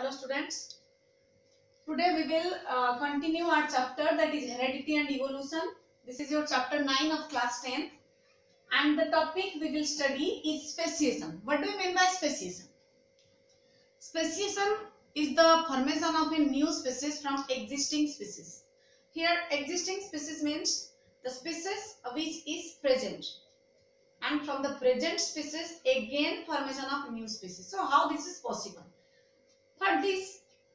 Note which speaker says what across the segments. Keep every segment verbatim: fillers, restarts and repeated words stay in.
Speaker 1: Hello students. Today we will uh, continue our chapter, that is heredity and evolution. This is your chapter nine of class ten, and the topic we will study is speciation. What do you mean by speciation? Speciation is the formation of a new species from existing species. Here existing species means the species which is present, and from the present species again formation of new species. So how this is possible? For this,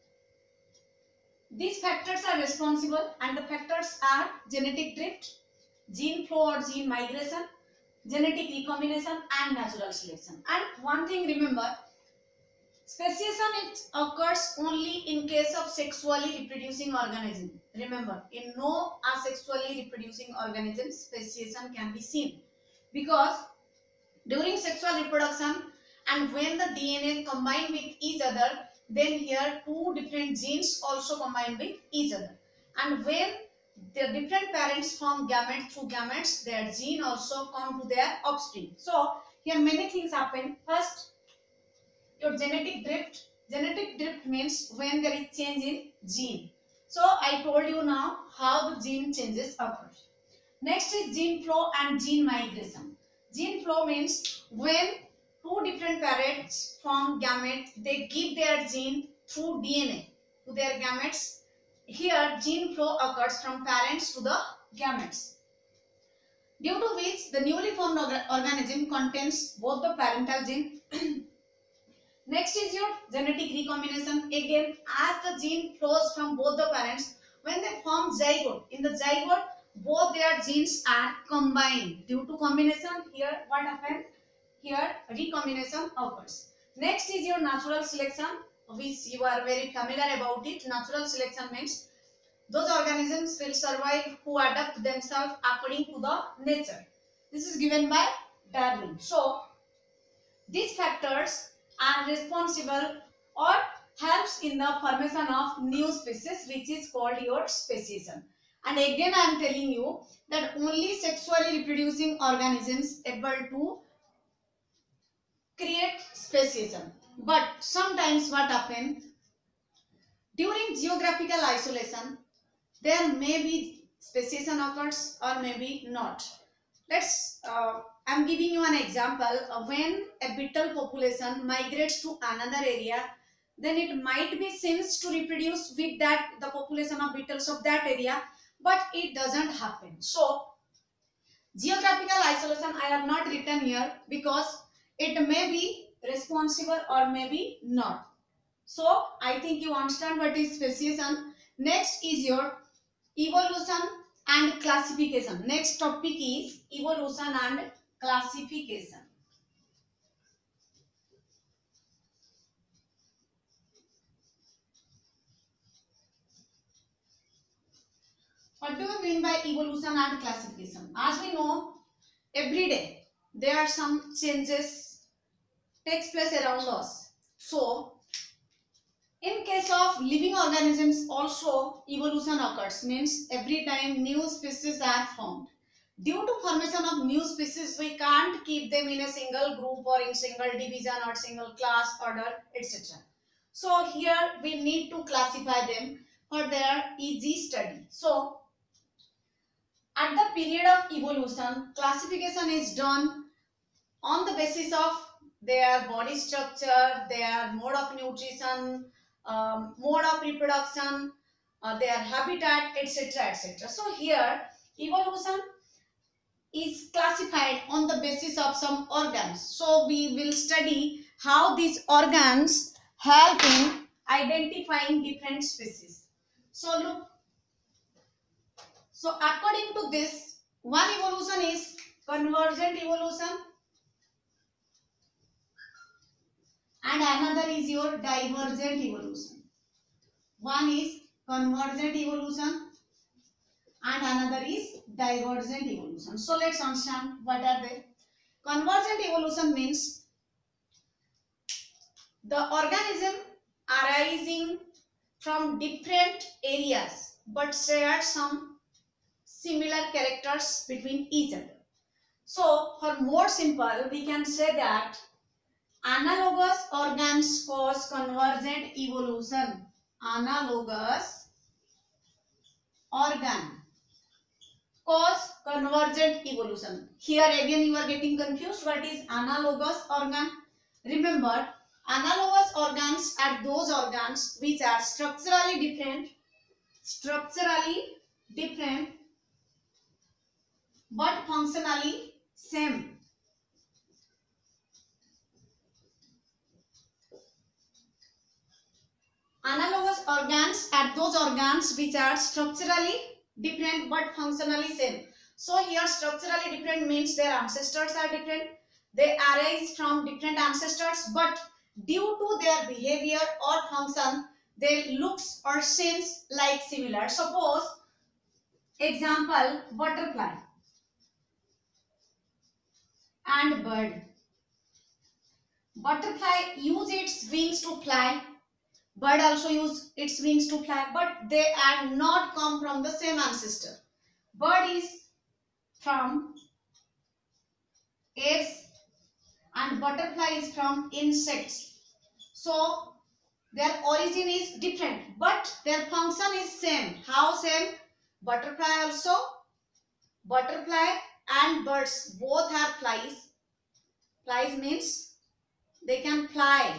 Speaker 1: these factors are responsible, and the factors are genetic drift, gene flow or gene migration, genetic recombination and natural selection. And one thing remember, speciation it occurs only in case of sexually reproducing organism. Remember, in no asexually reproducing organism speciation can be seen, because during sexual reproduction and when the D N A combine with each other, then here two different genes also combine with each other, and when the different parents form gamete through gametes, their gene also come to their offspring. So here many things happen. First, your genetic drift. Genetic drift means when there is change in gene. So I told you now how the gene changes occur. Next is gene flow and gene migration. Gene flow means when two different parents form gamete, they give their gene through D N A to their gametes. Here gene flow occurs from parents to the gametes, due to which the newly formed organism contains both the parental gene. Next is your genetic recombination. Again, as the gene flows from both the parents, when they form zygote, in the zygote both their genes are combined. Due to combination, here what happens? Here recombination occurs. Next is your natural selection, which you are very familiar about it. Natural selection means those organisms will survive who adapt themselves according to the nature. This is given by Darwin. So these factors are responsible or helps in the formation of new species, which is called your speciation. And again I am telling you that only sexually reproducing organisms able to create speciation. But sometimes what happens, during geographical isolation, there may be speciation occurs or maybe not. Let's uh, I am giving you an example. Uh, when a beetle population migrates to another area, then it might be seems to reproduce with that the population of beetles of that area, but it doesn't happen. So geographical isolation I have not written here because it may be responsible or maybe not. So I think you understand what is speciation. Next is your evolution and classification. Next topic is evolution and classification. What do you mean by evolution and classification? As we know, every day there are some changes takes place around us. So in case of living organisms also evolution occurs, means every time new species are formed. Due to formation of new species, we can't keep them in a single group or in single division or single class order, et cetera. So here we need to classify them for their easy study. So at the period of evolution, classification is done on the basis of their body structure, their mode of nutrition, um, mode of reproduction, uh, their habitat, et cetera, et cetera. So here evolution is classified on the basis of some organs. So we will study how these organs help in identifying different species. So look, so according to this, one evolution is convergent evolution and another is your divergent evolution. One is convergent evolution and another is divergent evolution. So let's understand what are they. Convergent evolution means the organism arising from different areas but share some similar characters between each other. So for more simple, we can say that Analogous organs cause convergent evolution. Analogous organ cause convergent evolution. Here again you are getting confused. What is analogous organ? Remember, analogous organs are those organs which are structurally different, structurally different but functionally same. Analogous organs are those organs which are structurally different but functionally same. So here structurally different means their ancestors are different. They arise from different ancestors, but due to their behavior or function, their looks or seems like similar. Suppose, example, butterfly and bird. Butterfly use its wings to fly. Bird also use its wings to fly, but they are not come from the same ancestor. Bird is from apes and butterfly is from insects. So their origin is different, but their function is same. How same? Butterfly also, butterfly and birds both have flies. Flies means they can fly,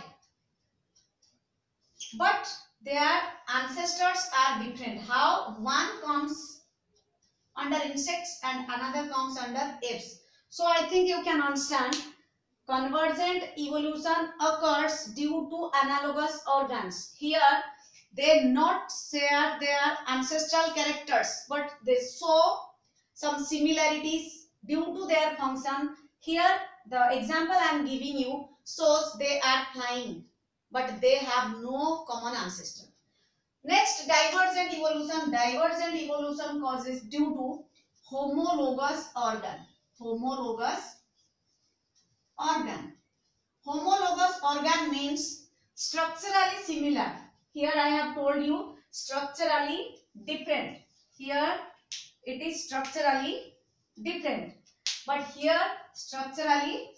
Speaker 1: but their ancestors are different. How? One comes under insects and another comes under apes. So I think you can understand, convergent evolution occurs due to analogous organs. Here they not share their ancestral characters, but they show some similarities due to their function. Here the example I am giving you shows they are flying, but they have no common ancestor. Next, divergent evolution. Divergent evolution causes due to homologous organ. Homologous organ. Homologous organ means structurally similar. Here I have told you structurally different. Here it is structurally different. But here structurally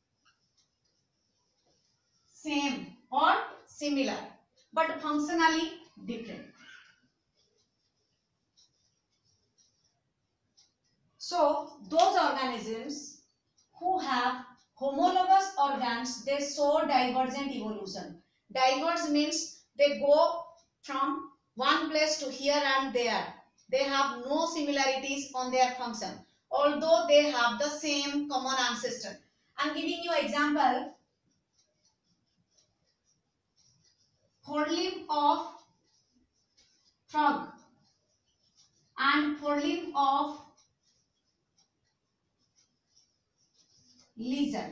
Speaker 1: same or similar, but functionally different. So those organisms who have homologous organs, they show divergent evolution. Diverge means they go from one place to here and there. They have no similarities on their function, although they have the same common ancestor. I am giving you example. Forelimb of frog and forelimb of lizard.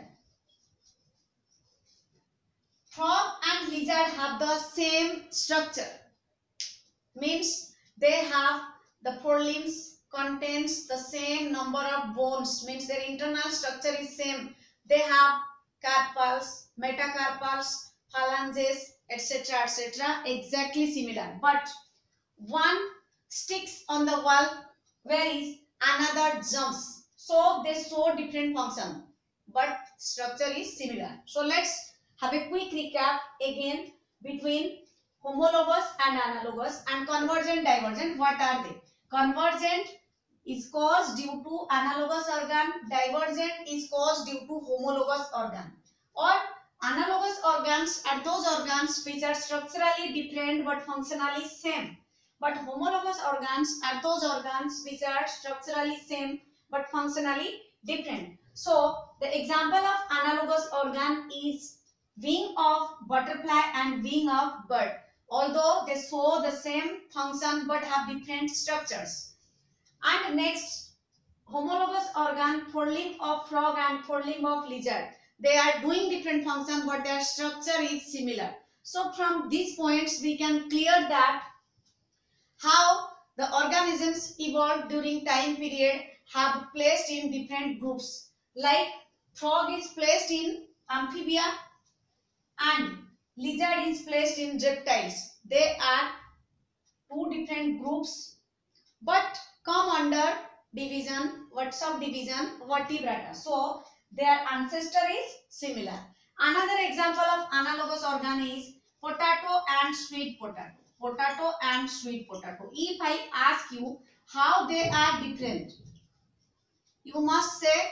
Speaker 1: Frog and lizard have the same structure. Means they have the forelimbs contains the same number of bones. Means their internal structure is same. They have carpals, metacarpals, phalanges, et cetera et cetera. Exactly similar. But one sticks on the wall, whereas another jumps. So they show different function, but structure is similar. So let's have a quick recap again between homologous and analogous and convergent, divergent. What are they? Convergent is caused due to analogous organ. Divergent is caused due to homologous organ. Or analogous organs are those organs which are structurally different but functionally same. But homologous organs are those organs which are structurally same but functionally different. So the example of analogous organ is wing of butterfly and wing of bird. Although they show the same function but have different structures. And next, homologous organ, forelimb of frog and forelimb of lizard. They are doing different function but their structure is similar. So from these points we can clear that how the organisms evolved during time period have placed in different groups. Like frog is placed in amphibia and lizard is placed in reptiles. They are two different groups but come under division, what subdivision? Vertebrata. So their ancestor is similar. Another example of analogous organ is potato and sweet potato. Potato and sweet potato. If I ask you how they are different, you must say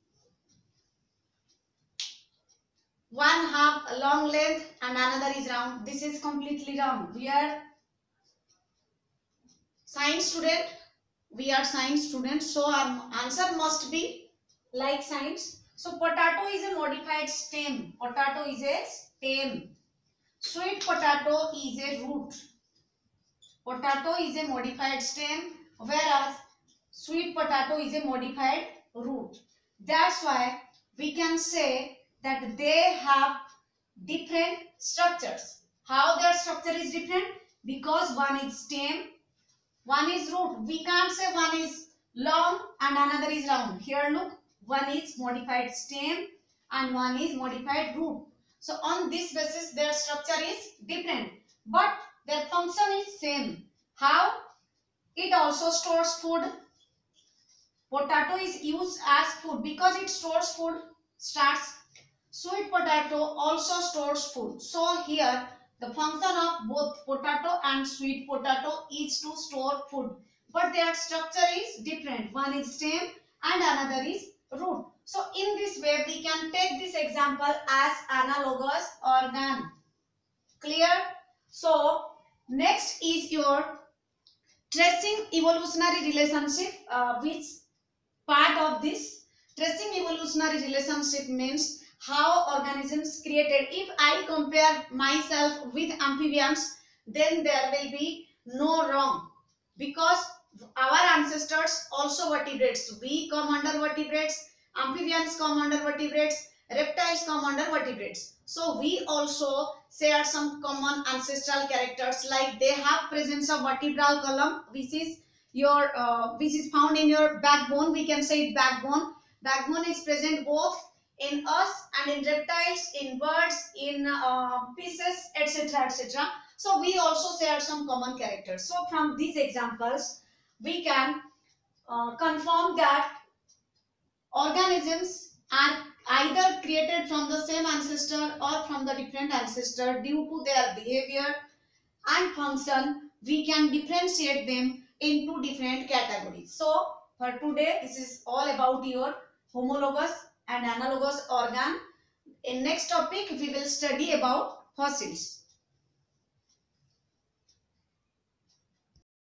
Speaker 1: one have a long length and another is round. This is completely wrong. We are science student. We are science students, so our answer must be like science. So potato is a modified stem. Potato is a stem. Sweet potato is a root. Potato is a modified stem, whereas sweet potato is a modified root. That's why we can say that they have different structures. How their structure is different? Because one is stem, one is root. We can't say one is long and another is round. Here look, one is modified stem and one is modified root. So on this basis their structure is different, but their function is same. How? It also stores food. Potato is used as food because it stores food, starch. Sweet potato also stores food. So here the function of both potato and sweet potato is to store food, but their structure is different. One is stem and another is root. So in this way we can take this example as analogous organ. Clear? So next is your tracing evolutionary relationship. Uh, which part of this? Tracing evolutionary relationship means how organisms created. If I compare myself with amphibians, then there will be no wrong, because our ancestors also vertebrates. We come under vertebrates, amphibians come under vertebrates, reptiles come under vertebrates. So we also share some common ancestral characters, like they have presence of vertebral column, which is your uh, which is found in your backbone. We can say it backbone. Backbone is present both in us and in reptiles, in birds, in uh, fishes, etc, etc. So we also share some common characters. So from these examples we can uh, confirm that organisms are either created from the same ancestor or from the different ancestor. Due to their behavior and function, we can differentiate them into different categories. So for today this is all about your homologous and analogous organ. In next topic we will study about fossils.